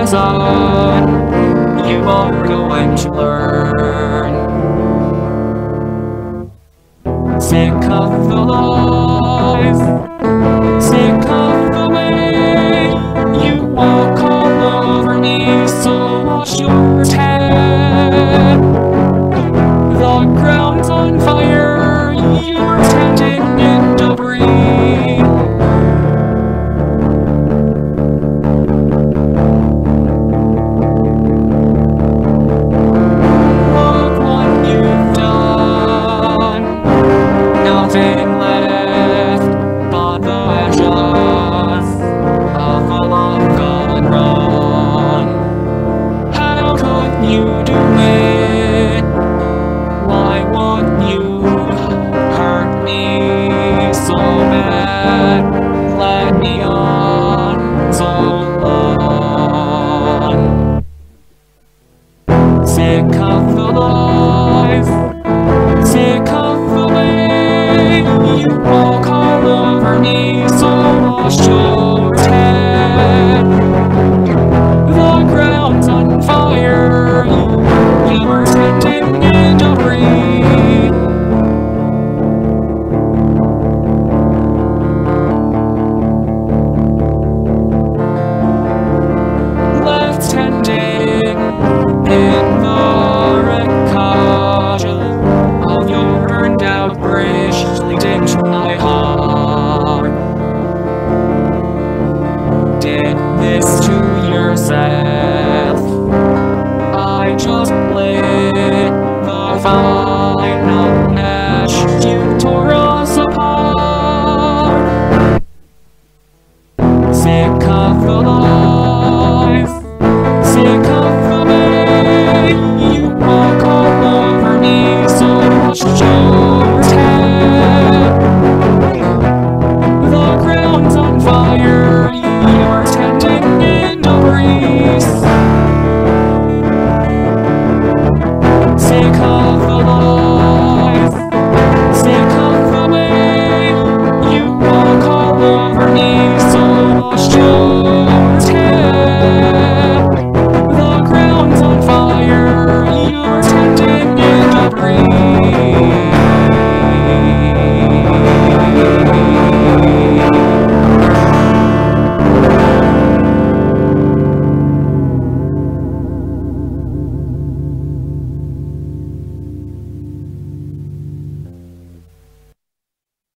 lesson you are going to learn. Sick of the life, sick of the way you walk all over me, so wash your head. The ground's on fire, you're standing in debris. Look what you've done. Nothing left but the ashes of a long gone run. How could you do it? Why would you hurt me so bad? Let me on so long. Sick of the life, sick of the way you walk all over me, so wash your head. The ground's on fire, you're standing in debris. Left standing in the wreckage of your burned out bridge, leading to my heart. Did this to yourself. I just lit the final match you tore